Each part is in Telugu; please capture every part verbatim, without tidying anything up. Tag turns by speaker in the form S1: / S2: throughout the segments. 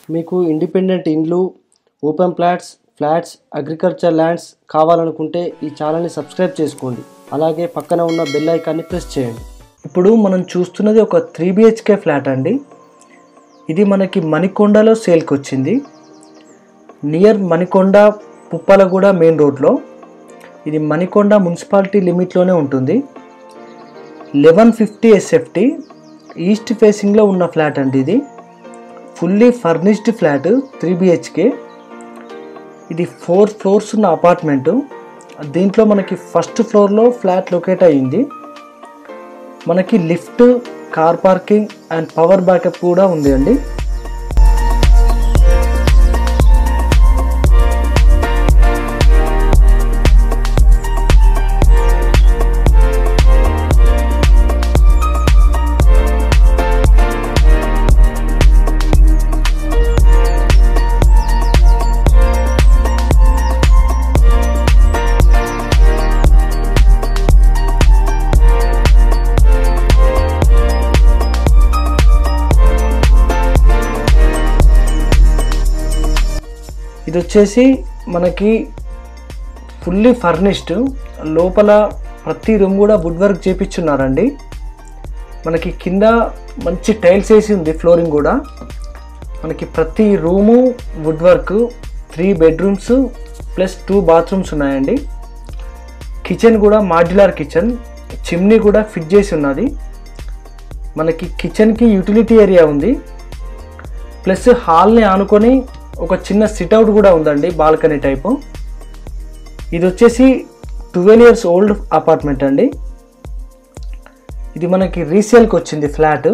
S1: మీకు ఇండిపెండెంట్ ఇండ్లు, open plots, flats, agriculture lands కావాలనుకుంటే ఈ ఛానల్ని సబ్స్క్రైబ్ చేసుకోండి. అలాగే పక్కన ఉన్న బెల్ ఐకాన్ని ప్రెస్ చేయండి. ఇప్పుడు మనం చూస్తున్నది ఒక త్రీ బిహెచ్కే ఫ్లాట్ అండి. ఇది మనకి మణికొండలో సేల్కి వచ్చింది. నియర్ మణికొండ పుప్పలగూడ మెయిన్ రోడ్లో. ఇది మణికొండ మున్సిపాలిటీ లిమిట్లోనే ఉంటుంది. లెవెన్ ఫిఫ్టీ ఎస్ఎఫ్టీ ఈస్ట్ ఫేసింగ్లో ఉన్న ఫ్లాట్ అండి. ఇది fully furnished flat, three BHK. ఇది ఫోర్ ఫ్లోర్స్ ఉన్న అపార్ట్మెంటు. దీంట్లో మనకి ఫస్ట్ ఫ్లోర్లో ఫ్లాట్ లొకేట్ అయ్యింది. మనకి lift, car parking and power backup కూడా ఉంది అండి. ఇది వచ్చేసి మనకి ఫుల్లీ ఫర్నిష్డ్. లోపల ప్రతి రూమ్ కూడా వుడ్ వర్క్ చేపించున్నారండి. మనకి కింద మంచి టైల్స్ వేసి ఉంది, ఫ్లోరింగ్ కూడా. మనకి ప్రతి room wood work. Three bedrooms plus two bathrooms ఉన్నాయండి. కిచెన్ కూడా మాడ్యులర్ కిచెన్, చిమ్నీ కూడా ఫిట్ చేసి ఉన్నది. మనకి కిచెన్కి యూటిలిటీ ఏరియా ఉంది. ప్లస్ హాల్ని ఆనుకొని ఒక చిన్న సిట్అవుట్ కూడా ఉందండి, బాల్కనీ టైపు. ఇది వచ్చేసి ట్వెల్వ్ ఇయర్స్ ఓల్డ్ అపార్ట్మెంట్ అండి. ఇది మనకి రీసేల్కి వచ్చింది ఫ్లాట్.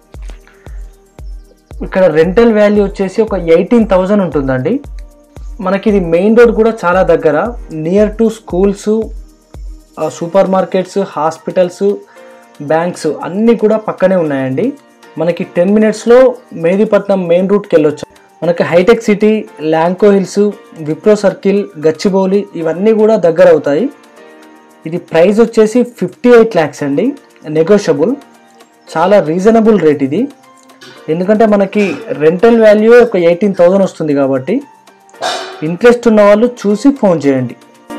S1: ఇక్కడ రెంటల్ వాల్యూ వచ్చేసి ఒక ఎయిటీన్ థౌజండ్ ఉంటుందండి. మనకి ఇది మెయిన్ రోడ్ కూడా చాలా దగ్గర. Near to schools, super markets, hospitals, banks అన్నీ కూడా పక్కనే ఉన్నాయండి. మనకి టెన్ మినిట్స్లో మెహదీపట్నం మెయిన్ రూట్కి వెళ్ళొచ్చు. మనకి హైటెక్ సిటీ, ల్యాంకో హిల్స్, విప్రో సర్కిల్, గచ్చిబౌలి ఇవన్నీ కూడా దగ్గర అవుతాయి. ఇది ప్రైస్ వచ్చేసి ఫిఫ్టీ ఎయిట్ ల్యాక్స్ అండి, నెగోషియబుల్. చాలా రీజనబుల్ రేట్ ఇది. ఎందుకంటే మనకి రెంటల్ వాల్యూ ఒక ఎయిటీన్ థౌజండ్ వస్తుంది కాబట్టి. ఇంట్రెస్ట్ ఉన్న వాళ్ళు చూసి ఫోన్ చేయండి.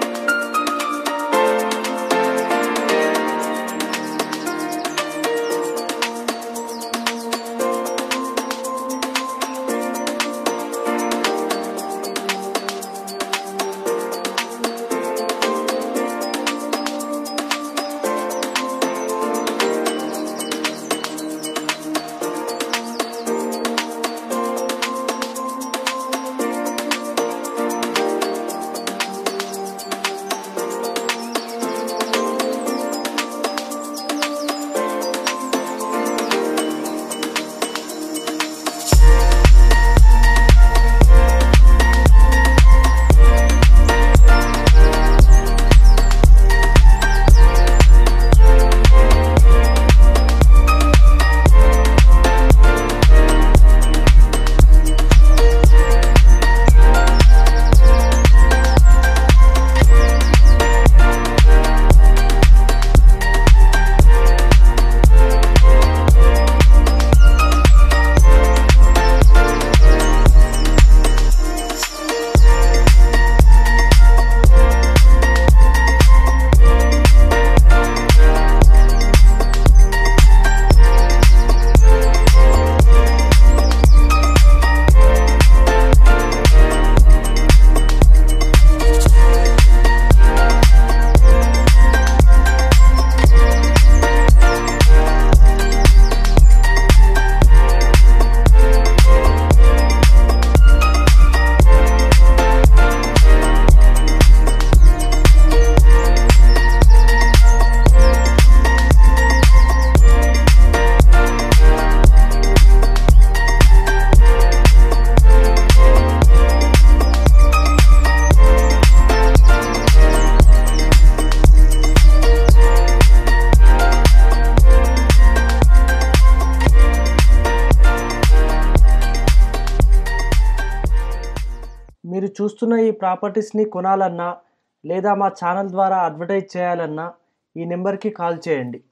S1: మీరు చూస్తున్న ఈ ప్రాపర్టీస్ని కొనాలన్నా లేదా మా ఛానల్ ద్వారా అడ్వర్టైజ్ చేయాలన్నా ఈ నెంబర్కి కాల్ చేయండి.